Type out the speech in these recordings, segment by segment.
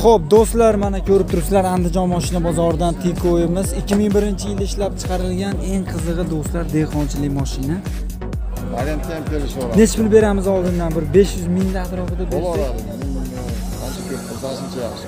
Xo'p, do'stlar, mana ko'rib turibsizlar, Andijon mashina bozoridan Tiko'yimiz 2001-yilda ishlab chiqarilgan eng qizig'i do'stlar, dehqonchilik mashina. Variantga ham kelishib Nech pul beramiz oldindan? Bir 500 ming atrofida bersak. Bo'laveradi. Qancha ko'p bo'lsa, shuncha yaxshi.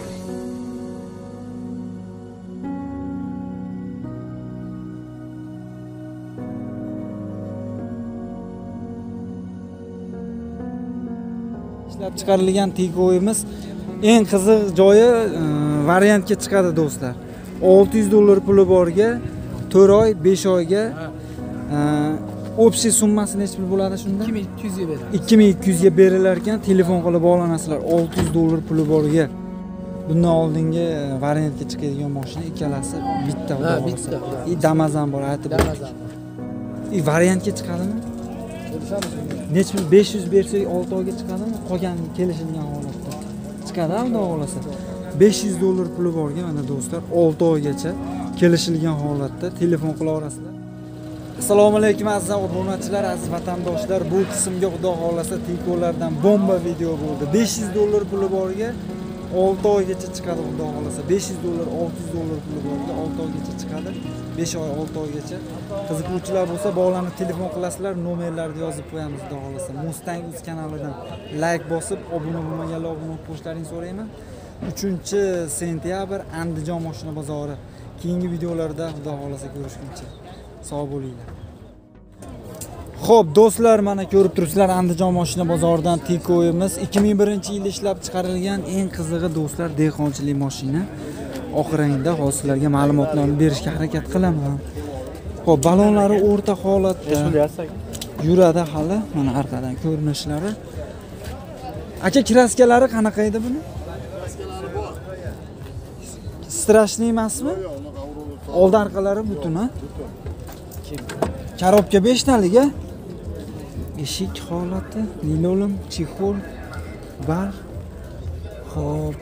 Ishlab chiqarilgan Tiko'yimiz eng qiziq joyi variantga chiqadi do'stlar. 600 dollar puli borga 4 oy, 5 oyga общий summasi nech pul bo'ladi shunda? 2200 ga beramiz. 2200 ga berilar ekan, telefon qilib bog'lanasizlar 600 dollar puli borga. Bundan oldingi variantga chiqadigan mashina ikkalasi bitta xudo bitta. Damazan bor, aytib. Damazan. Variantga chiqadimi? Nech pul 500 bersak 6 oyga chiqadimi? Qolgan kelishilgan holatda. Chiqadi, xudo xolasa. 500 dollar puli borga mana do'stlar 6 oygacha kelishilgan holatda telefon qilaverasizlar. Assalomu alaykum aziz obunachilar, aziz vatandoshlar. Bu qismga xudo xolasa Tiko'lardan bomba video bo'ldi. 500 dollar puli borga 6 oygacha chiqadi xudo xolasa. 500 dollar, 600 dollar puli borga 6 oygacha chiqadi. 5 oy, 6 oygacha. Qiziquvchilar bo'lsa bog'lanib telefon qilasizlar, nomerlarni yozib qo'yamiz xudo xolasa. Mustang Uz kanalidan like bosib, obuna bo'lmaganlar obuna bo'lib qo'shishlarini so'rayman. 3-sentyabr Andijon mashina bozori. Keyingi videolarda xudo xolasa ko'rishguncha sog' bo'linglar. Xo'p, do'stlar, mana ko'rib turibsizlar, Andijon mashina bozoridan Tiko'yimiz 2001-yilda ishlab chiqarilgan eng qizig'i do'stlar, dehqonchilik mashina. Oq rangda hozirlarga ma'lumotlarni berishga harakat qilaman. Xo'p, balonlari o'rta holatda. Yuradi hali, mana orqadan ko'rinishlari. Aka, kraskalari qanaqa edi buni? Kraskalari bor. Strashniy emasmi? Old orqalari butun, ha? Korobka 5 taliga. Eshik holati, linoleum, chexol, bar. Xo'p.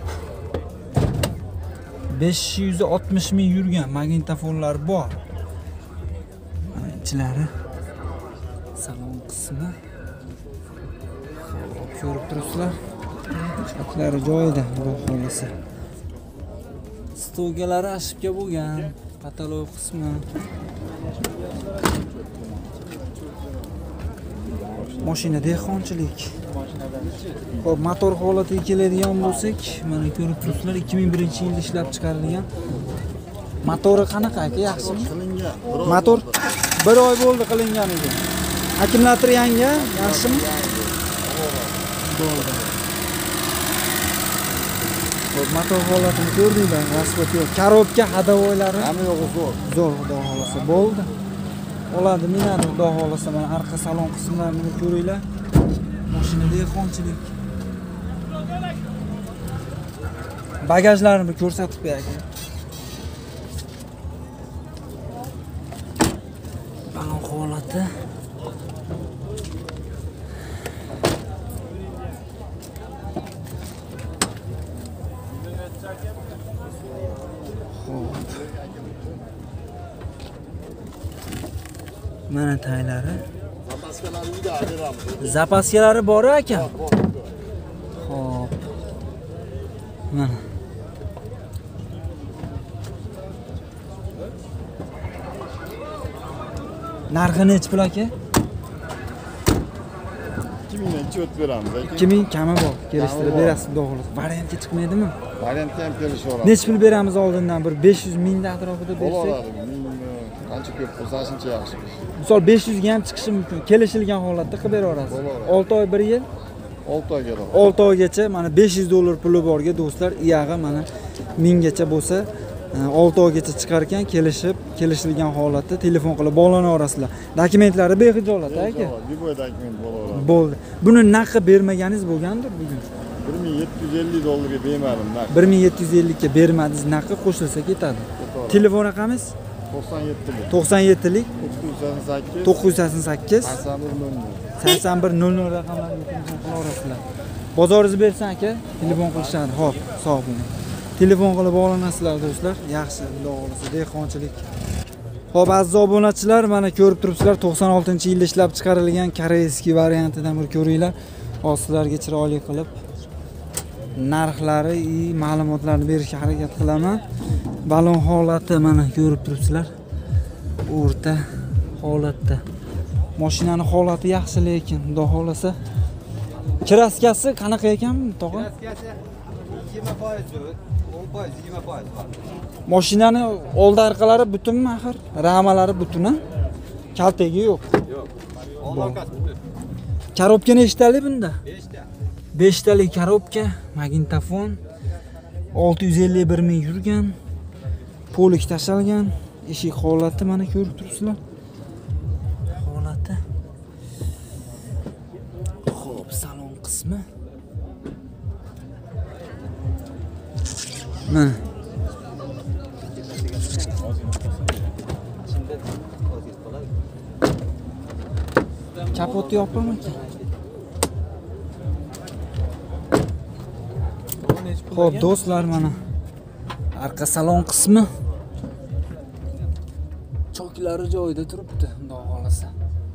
560 ming yurgan magnitofonlar bor. Ichlari salon qismi. Xo'p, ko'rib turibsizlar. Chaklari joyida, xudo xolasa. Stolgalari ashibga bo'lgan, katalog qismi. Mashina dehqonchilik. Xo'p, motor holatiga keladigan bo'lsak, mana ko'rib turibsizlar, 2001-yilda ishlab chiqarilgan. Motori qanaqa aka, yaxshimi? Qilingan. Motor 1 oy bo'ldi qilingan edi. Akkumulyator yangi, yaxshimi? Bo'ldi. Xo'p, motor holatini ko'rdinglar, rasvot yo'q. Korobka hadavoylari Hamma yo'g'i zo'r. zo'r, xudo xolasa bo'ldi. Oladi, minadi, xudo xolasa. Mana arqa salon qismlarini ko'ringlar. Mashina dehqonchilik. Bagajlarini ko'rsatib beraylik. Balon holati. Mana taylari. Zapaskalarni beramiz. Zapaskalari bor aka. Xo'p. Mana. Narxi nech pul aka? 2000 dan o't beramiz. 2000 kami bor. Kelishtirib berasiz, xudo xolasa. Variantga chiqmaydimi? Variantga ham kelishib Nech pul beramiz oldindan? Bir 500 ming atrofida bersak. Bo'laveradi. Qancha ko'p bo'lsa, shuncha yaxshi. Misol 500 ga ham chiqishi mumkin. Kelishilgan holatda qilib beraverasiz. 6 oy 1 yil. 6 oyga. 6 oygacha mana 500 dollar puli borga do'stlar, iyag'i mana 1000 gacha bo'lsa, 6 oygacha chiqar ekan, kelishilgan holatda telefon qilib bog'lanaverasizlar. Dokumentlari bexijolat aka. Liboy dokument bo'laveradi. Bo'ldi. Buni naqd bermaganingiz bo'lgandir bugun. 1750 dollarga bermadim naqd. 1750 ga bermadingiz, naqd qo'shilsa ketadi. Telefon raqamingiz 97lik 988 8100 raqamlarga telefon qilaverasizlar. Bozoringizni bersan aka, telefon qilishadi. Xo'p, sog' bo'ling. Telefon qilib bog'lanasizlar do'stlar. Yaxshi, xudo xolasa dehqonchilik. Xo'p, aziz obunachilar, mana ko'rib turibsizlar, 96-yilda ishlab chiqarilgan koreyskiy variantidan bir ko'ringlar. Hozirlarga chiroyli qilib narxlari ma'lumotlarni berishga harakat qilaman. Balon holati mana ko'rib turibsizlar. O'rta holatda. Mashinaning holati yaxshi, lekin xudo xolasa kraskasi qanaqa ekan, tog'a? Kraskasi 20% yo'q, 10%, 20% bor. Mashinaning old orqalari butunmi axir? Ramalari butun-a? Kaltagi yo'q. Yo'q. Old orqasi butun. Korobka nechtalik bunda? 5 ta. 5 talik korobka, magnitofon, 651 ming yurgan, polik tashalgan, eshik holati mana ko'rib turibsizlar. Holati. Xo'p, salon qismi. Mana kapot yopaman ekan. Xo'p, do'stlar, mana arqa salon qismi. Choklari joyida turibdi, xudo xolasa.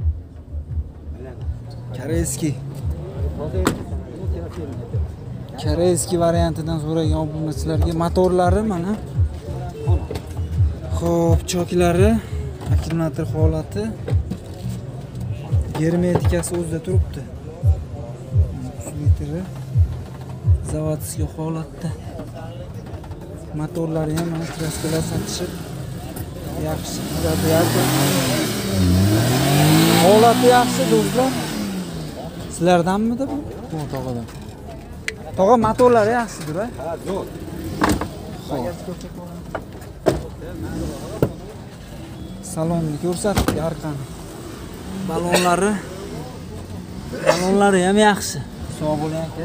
Koreyskiy variantidan so'ragan obunachilarga motorlari mana. Xo'p, choklari, akkumulyator holati, germetikasi o'zida turibdi. 3 litri zavodskiy holatda. Motorlari ham mana kraskalar satishib yaxshi, holati yaxshi do'stlar. Sizlardanmidi bu? Bu tog'adan. Tog'a motorlari yaxshidir, a? Ha, zo'r. Salonni ko'rsatdik, arqani. Balonlari ham yaxshi. Sog' bo'ling aka.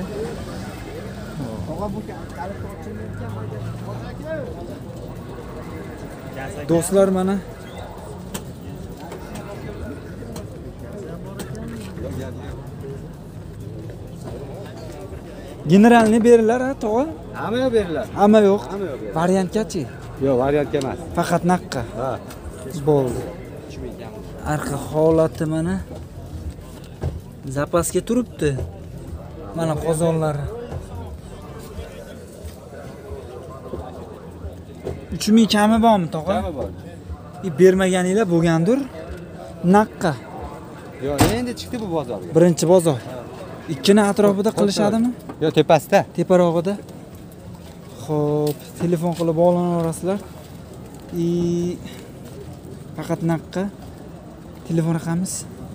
Do'stlar, mana generalni berilar, ha, tog'a? Hamma yo'q beriladi. Hamma yo'q. Hamma yo'q. Variantgachi? Yo'q, variantga emas. Faqat naqqa. Ha. Bo'ldi. Arqa holati mana zapasga turibdi. Mana qozonlari. 3000 kami bormi, tog'a? Kami bor. Bermaganinglar bo'lgandir. Naqqa. Yo'q, endi chiqdi bu bozorga. Birinchi bozor. Ikkini atrofida qilishadimi? Yo'q, tepasida. Teparog'ida. Xo'p, telefon qilib bog'lanaverasizlar. Faqat naqqa. Telefon raqamiz.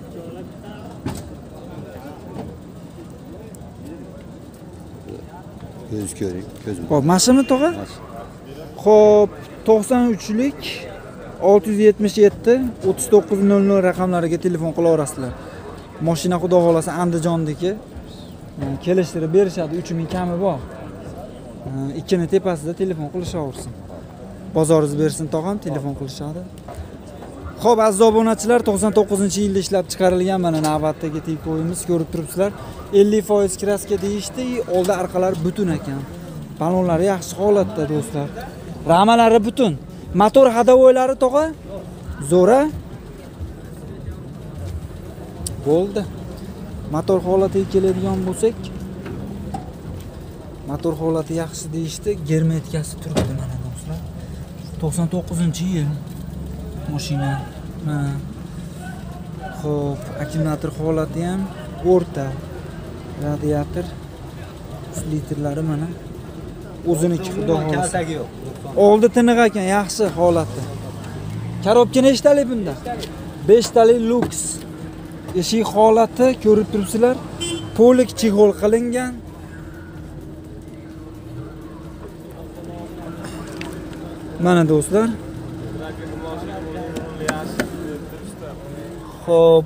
Ko'z ko'ring, ko'zim. Xo'p, mashina tog'a? Xo'p, 93lik 677 3900 raqamlariga telefon qilaverasizlar. Mashina xudo xolasa Andijondagi. Kelishtirib berishadi, 3000 kami bor. Ikkini tepasida telefon qilishaversin. Bozoringiz bersin tog'am, telefon qilishadi. Xo'p, aziz obunachilar, 99-yilda ishlab chiqarilgan mana navbatdagi Tiko'yimiz ko'rib turibsizlar. 50% kraska deyishdi, oldi orqalari butun ekan. Balonlari yaxshi holatda do'stlar. Ramalari butun. Motor hadovoylari tog'a? Zo'ra. Bo'ldi. Motor holatiga keladigan bo'lsak, motor holati yaxshi deyishdi, germetikasi turibdi mana do'stlar. 99-yil mashina. Xo'p, akkumulyator holati ham o'rta. Radiator 3 litrlari mana. O'ziniki xudo xolasa. Kaltagi yo'q. Oldi tiniq ekan, yaxshi holati. Korobka nechtalik bunda? 5 talik Lux. Eshik holati ko'rib turibsizlar. Polik chig'ol qilingan. Mana do'stlar. Xo'p,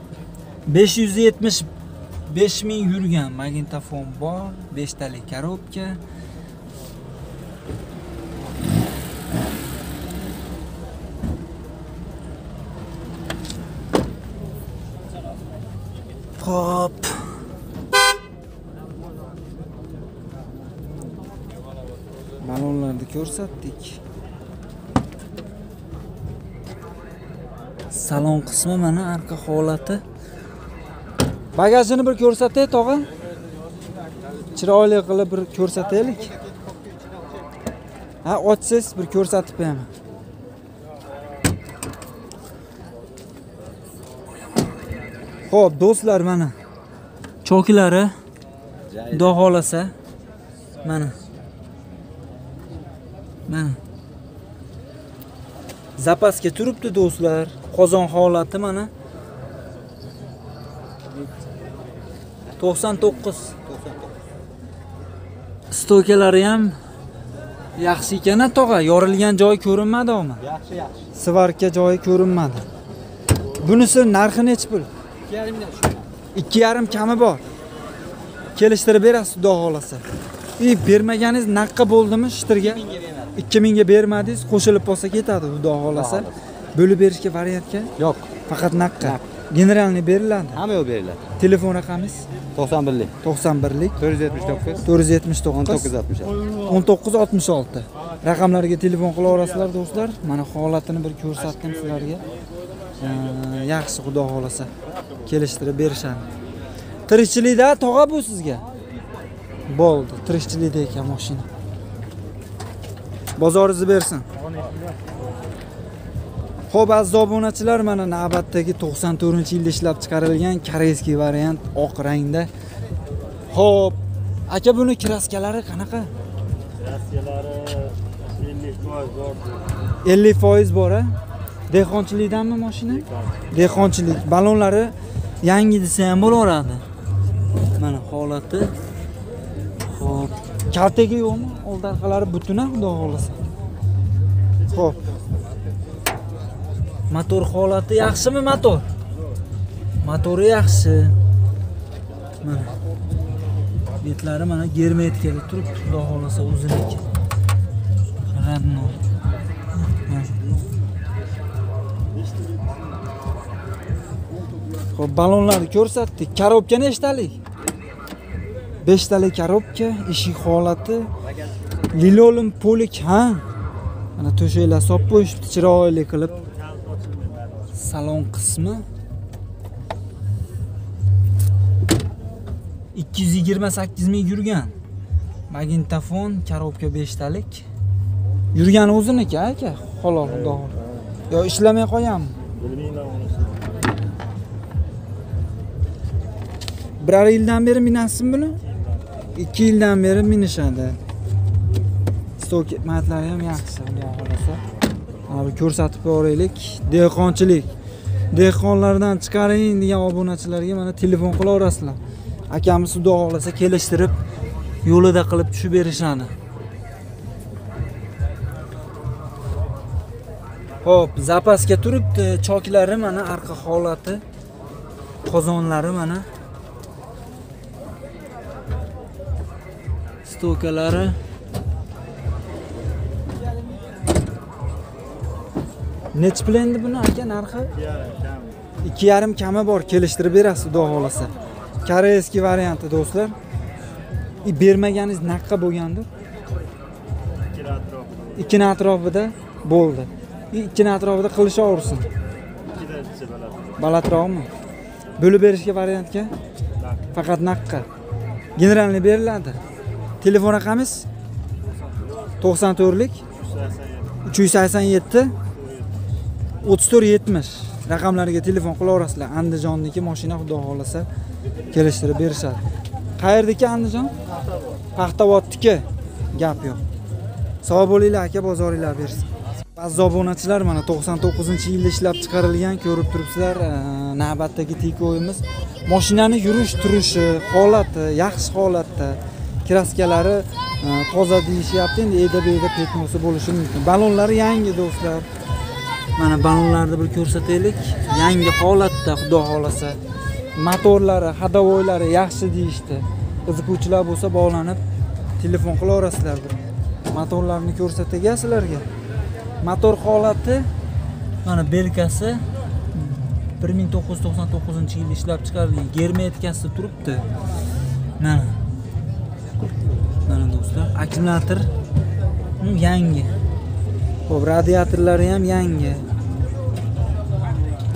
575 ming yurgan magnitofon bor, 5 talik korobka. Xo'p. Balonlarni ko'rsatdik. Salon qismi mana arqa holati. Bagajini bir ko'rsatay, tog'a. chiroyli qilib bir ko'rsataylik. Ha, ochsiz bir ko'rsatib beraman. Xo'p, do'stlar, mana chokilari xudo xolasa mana. Mana. Zapasga turibdi do'stlar. Qozon holati mana. 99. Stokalari ham yaxshi ekan, tog'a. Yorilgan joyi ko'rinmadimi? Yaxshi. Svarka joyi ko'rinmadi. Bunisi narxi necha pul? 2,5 kami bor. Kelishtirib berasiz xudo xolasa. Bermaganingiz naqqa bo'ldimi shitirga? 2000 ga bermadingiz, qo'shilib qolsa ketadi xudo xolasa. Bo'lib berishga variantga? Yo'q. Faqat naqqa. Generalni beriladi. Hamma yo'q beriladi. Telefon raqamingiz? 91lik. 91lik 479 479 1966. Raqamlarga telefon qila olasizlar do'stlar. Mana holatini bir ko'rsatdim sizlarga. Yaxshi xudo xolasa kelishtirib berishadi. Tirikchilikda tog'a bu sizga. Bo'ldi, tirikchilikda ekan mashina. Bozoringizni bersin. Xo'p, aziz obunachilar, mana navbatdagi 94-yilda ishlab chiqarilgan koreyskiy variant oq rangda. Xo'p, aka buni kraskalari qanaqa? Kraskalari 50% bor. 50% bor, a? Dehqonchilikdanmi mashina? Dehqonchilik. Balonlari yangi desa ham bo'laveradi. Mana holati. Xo'p, kaltagi yo'qmi? Old orqalari butun, xudo xolasa. Xo'p. Motor holati yaxshimi motor? Motori yaxshi. Mana. Betlari mana germetikada turib, xudo xolasa o'ziniki. Radno. Xo'p, balonlarni ko'rsatdik. Korobka nechtalik? 5 talik korobka, eshik holati, linoleum polik, ha? Mana to'shaklar solib qo'yishibdi chiroyli qilib. Salon qismi 228 ming yurgan. Magnitofon, korobka 5 talik. Yurgani o'ziniki, aka. Halol, xudo. Yo, ishlamay qo'yammi? Bilmayman unisi. Bir yildan beri minasizmi buni? 2 yildan beri minishadi. Stok matlari ham yaxshi, xudo xolasa. Mana ko'rsatib qo'yaylik. Dehqonchilik. Dehqonlardan chiqaring degan obunachilarga mana telefon qila olasizlar. Akamiz xudo xolasa kelishtirib yo'lida qilib tushib berishadi. Xo'p, zapasga turibdi. Choklari mana arqa holati. Qozonlari mana. Stokalari. Nech pul endi buni aka narxi? 2,5 kami bor, kelishtirib berasiz xudo xolasa. Koreyskiy varianti do'stlar. Bermaganingiz naqqa bo'lgandir? 2 atrofida bo'ldi. 2 atrofida qilishaversin. 2 desa baland. Balandroqmi? Bo'lib berishga variantga? Faqat naqqa. Generalni beriladi. Telefon raqamingiz? 94lik 387 3470 raqamlariga telefon qilaverasizlar. Andijonniki mashina xudo xolasa kelishtirib berishadi. Qayerdagi Andijon? Paxtavodniki. Gap yo'q. Sog' bo'linglar aka, bozoringlar bersin. Aziz obunachilar, mana 99-yilda ishlab chiqarilgan, ko'rib turibsizlar, navbatdagi tikoyimiz. Mashinani yurish turishi, holati yaxshi holatda. Kraskalari toza deyishyapti. Endi eda-beda petnosi bo'lishi mumkin. Balonlari yangi do'stlar. Mana balonlarni bir ko'rsataylik. Yangi holatda xudo xolasa. Motorlari, hadavoylari yaxshi deyishdi. Qiziquvchilar bo'lsa bog'lanib telefon qilaverasizlar. Motorlarni ko'rsatgan sizlarga. Motor holati mana belkasi 1999-yilda ishlab chiqarilgan. Germetikasi turibdi. Mana. Mana do'stlar, akkumulyator yangi. Xo'p, radiatorlari ham yangi.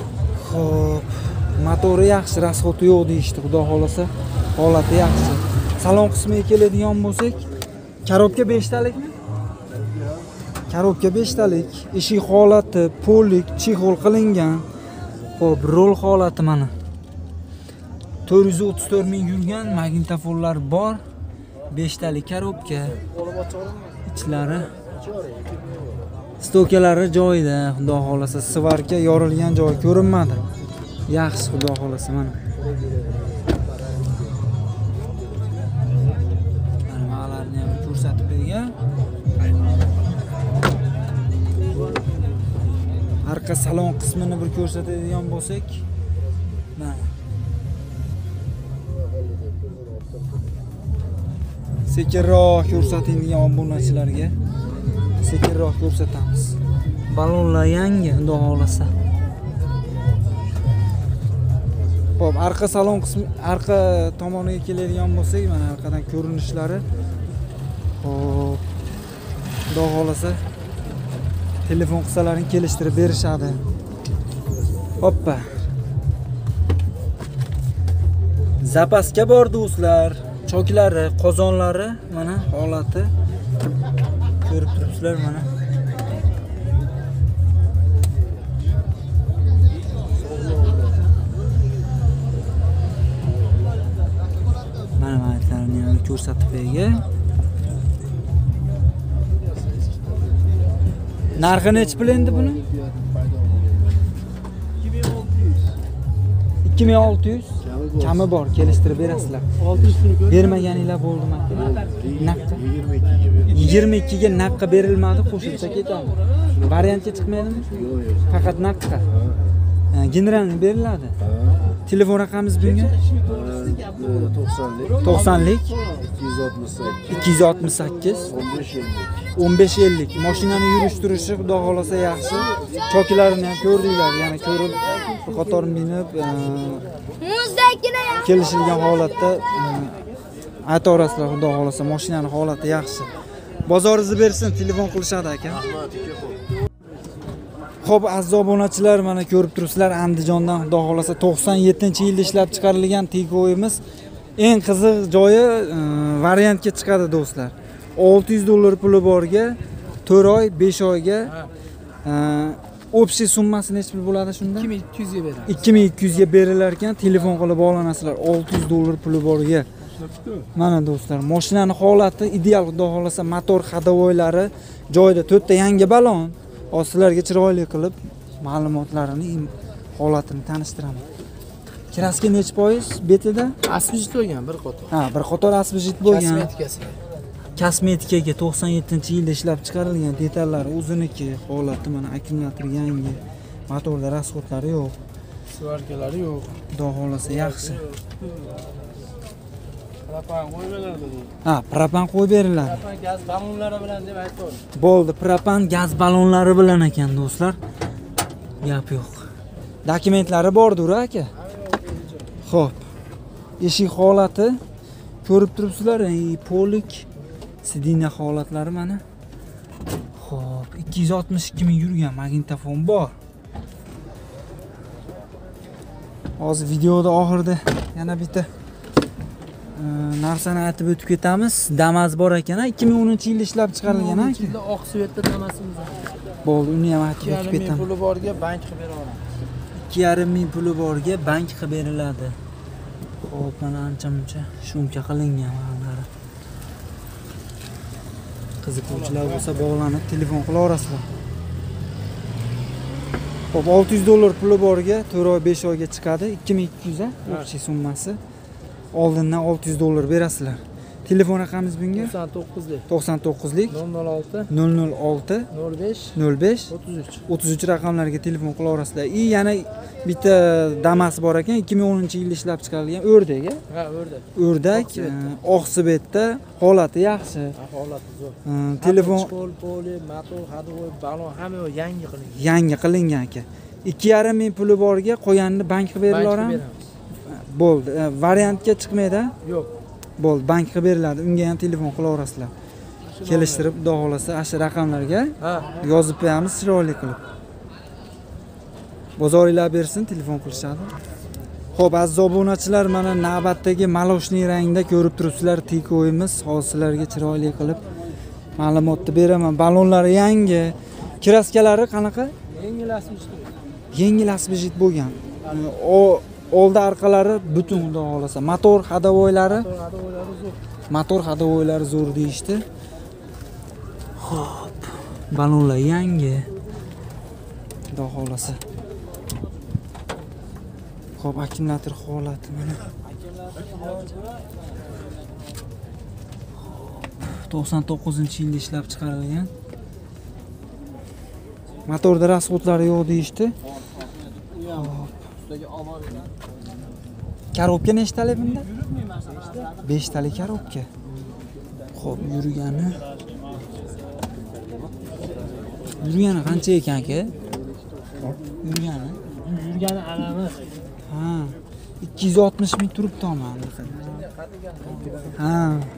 Xo'p, motori yaxshi, rasxoti yo'q deyishdi, xudo xolasa. Holati yaxshi. salon qismiga keladigan bo'lsak, korobka 5 talikmi? Korobka 5 talik. Eshik holati polik, chexol qilingan. Xo'p, rol holati mana. 434 ming yurgan, magnitofonlar bor. 5 talik korobka. Ichlari stokalari joyida, xudo xolasa, svarka yorilgan joy ko'rinmadi. Yaxshi, xudo xolasa mana. Nimalarni ham ko'rsatib bergan. Arqa salon qismini bir ko'rsatadigan bo'lsak, mana. Sekinroq ko'rsatilgan obunachilarga sekinroq ko'rsatamiz. Balonlar yangi, xudo xolasa. Xo'p, arqa salon qismi, arqa tomoniga keladigan bo'lsak, mana arqadan ko'rinishlari. Xo'p, xudo xolasa telefon qilsalaring kelishtirib berishadi. Hoppa. Zapaska bor do'stlar. Choklari, qozonlari mana holati ko'rib turibsizlar mana. Mana maytlarni ham ko'rsatib bergan. Narxi necha pul endi buni? 2600. Kami bor, kelishtirib berasizlar. 600 Bermaganinglar bo'ldimi aka? Naqqa 22 ga naqqa berilmadi, qo'shilsa ketadi. Variantga chiqmaydimi? Faqat naqqa. Generalni beriladi. Telefon raqamingiz bunga? 90lik 268 1550. Mashinani yurishtirishi xudo xolasa yaxshi. Choklarini ham ko'rdinglar, yana ko'rib qator minib kelishilgan holatda aytaverasizlar, xudo xolasa mashinani holati yaxshi. Bozoringizni bersin, telefon qilishadi aka. Xo'p, aziz obunachilar, mana ko'rib turibsizlar, Andijondan xudo xolasa 97-yilda ishlab chiqarilgan Tigu'imiz. Eng qiziq joyi variantga chiqadi do'stlar. $600 puli borga 4 oy, 5 oyga общий summasi necha pul bo'ladi shunda? 2200 ga beramiz. 2200 ga berilar ekan, telefon qilib bog'lanasizlar. $600 puli borga. Mana do'stlar, mashinani holati ideal, xudo xolasa motor xadovoylari joyida, 4 ta yangi balon. Sizlarga chiroyli qilib ma'lumotlarini, holatini tanishtiraman. Kraska necha foiz betida? Asbejit bo'lgan bir qator. Ha, bir qator asbejit bo'lgan. Kosmetikasiga. Kosmetikaga 97-yilda ishlab chiqarilgan, detallari o'ziniki, holati mana akkumulyator yangi, motorda rasxodlari yo'q, Svarkalari yo'q. xudo xolasa yaxshi. Propan qo'yib beriladi. Ha, propan qo'yib beriladi. Propan gaz ballonlari bilan deb aytdim. Bo'ldi, propan gaz ballonlari bilan ekan do'stlar. Gap yo'q. Dokumentlari bordir aka. Xo'p. Eshik holati ko'rib turibsizlar, polik sidina holatlari mana. Xo'p, 262 ming yurgan magnitofon bor. Hozir videoda oxirida yana bitta narsani aytib o'tib ketamiz. Damas bor ekan, 2010-yilda ishlab chiqarilgan aka. Yilda oq svetda damasimiz bor. Bo'ldi, uni ham aytib o'tib 2,5 ketaman. puli borga bank qilib bera olamiz. 2,5 ming puli borga bank qilib beriladi. Xo'p, mana ancha-muncha shumka qilingan ma'lumotlar. Qiziquvchilar bo'lsa bog'lanib telefon qilaverasizlar. Xo'p, $600 puli borga 4 oy, 5 oyga chiqadi. 2200 a общий summasi. Oldindan $600 berasizlar. Telefon raqamingiz bunga? 99lik 006 006 05 05 33. 33 raqamlarga telefon qilaverasizlar. Yana bitta Damas bor ekan, 2010-yilda ishlab chiqarilgan o'rdak. Ha, o'rdak. O'rdak oq svetda, holati yaxshi. Holati zo'r. Telefon poli, motor, hadovoy, balon hamma yangi qilingan. yangi qilingan aka. 2,5 ming puli borga qo'yanini bank qilib berilaveradi. Bo'ldi. Variantga chiqmaydi? Yo'q. Bo'ldi, bank qilib beriladi. Unga ham telefon qilaverasizlar. Kelishtirib, xudo xolasa, asha raqamlarga yozib qo'yamiz chiroyli qilib. Bozoringlar bersin, telefon qilishadi. Xo'p, aziz obunachilar, mana navbatdagi maloshniy rangda ko'rib turibsizlar, tikoyimiz. Hozir sizlarga chiroyli qilib ma'lumotni beraman. Balonlari yangi. Kraskalari qanaqa? Yengil asbejit bo'lgan. Oldi orqalari butun xudo xolasa. Motor hadovoylari zo'r deyishdi. Xo'p, balonlar yangi. Xudo xolasa. Xo'p, akkumulyator holati mana. 99-yilda ishlab chiqarilgan. Motorda rasxodlari yo'q deyishdi. Korobka nechtalik bunda? 5 talik korobka. Xo'p, yurgani qancha ekan aka? Yurgani anamiz. Ha, 260 ming turibdi omon. Ha.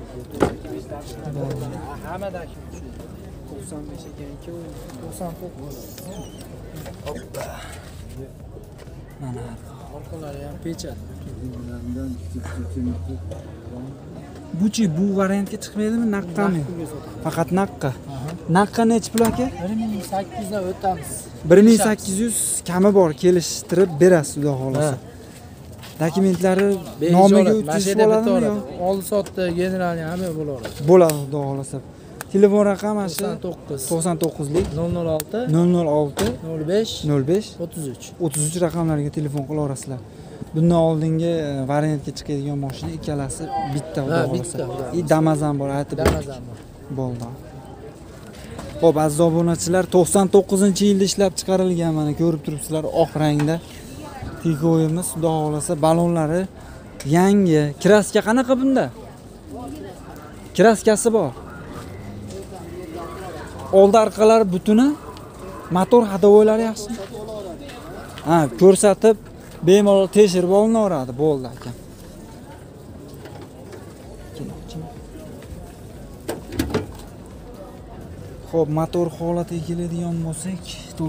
Hamadagi 95 ekan, 99. Hoppa. Mana Orqalari ham pechat. bu variantga chiqmaydimi, naqqami? Faqat naqqa. Naqqa necha pul aka? 1800 dan o'tamiz. 1800 kami bor, kelishtirib berasiz xudo xolasa. Dokumentlari nomiga o'tkazib bo'ladimi yo? Oldi sotdi, generalni hamma bo'laveradi. Bo'ladi xudo xolasa. Telefon raqami 99 lik 006 006 05 05 33. raqamlariga telefon qila olasizlar. Bundan oldingi variantga chiqadigan mashina ikkalasi bitta xudo xolasa. Damazan bor, aytib bo'ldi. Xo'p, aziz obunachilar, 99-yilda ishlab chiqarilgan, mana ko'rib turibsizlar, oq rangda tikoyimiz, xudo xolasa. Balonlari yangi. Kraska qanaqa bunda? Kraskasi bor. Oldi orqalari butuni, motor hadovoylari yaxshi. Ha, ko'rsatib bemalol tekshirib olinaveradi, bo'ldi aka. Xo'p, motor holatiga keladigan bo'lsak,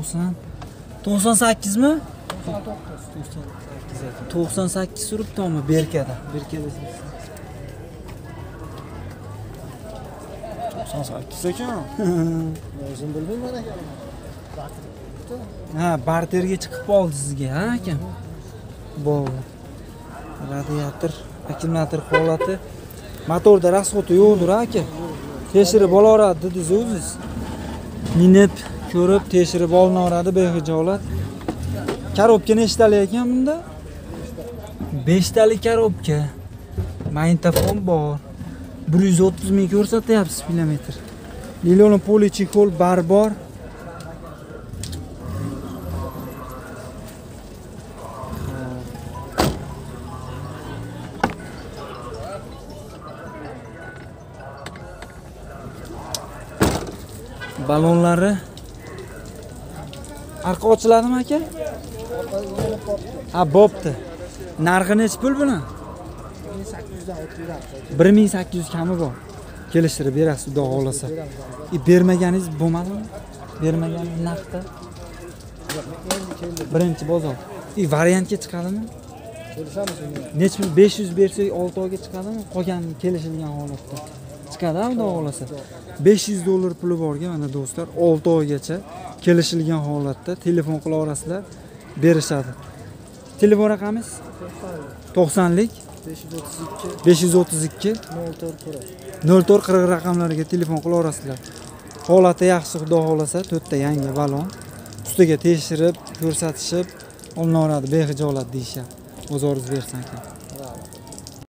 98 mi? 98 suribdimi Berkada? 98 ekan. O'zim bilmayman aka. Ha, barterga chiqib qoldi sizga, ha aka? Bo'ldi. Radiator, akkumulyator holati. Motorda rasxoti yo'qdir aka. Tekshirib olaveradi dedingiz o'zingiz. Minib, ko'rib, tekshirib olinaveradi behijolat. Korobka nechtalik ekan bunda? 5 talik korobka. Magnitofon bor. 130 ming ko'rsatyapsiz kilometr. Liloni polichexol bor. Balonlari arqa ochiladimi aka? Ha, bo'pti. Narxi necha pul buni? 1800 dan o'tadi. 1800 kami bor. Kelishtirib berasiz xudo xolasa. Bermaganingiz bo'lmadimi? Bermaganingiz naqdda? Birinchi bozor. Variantga chiqadimi? Kelishamiz uni. Necha pul 500 bersak 6 oyga chiqadimi? Qolgan kelishilgan holatda. Chiqadi xudo xolasa. $500 puli borga mana do'stlar 6 oygacha kelishilgan holatda telefon qila olasizlar, berishadi. Telefon raqamingiz 90 lik 532 0440 raqamlariga telefon qila olasizlar. Holati yaxshi xudo xolasa, 4 ta yangi balon. Ustiga tekshirib, ko'rsatishib olinaveradi, behijolat deyishadi. O'zingiz bersan ekan.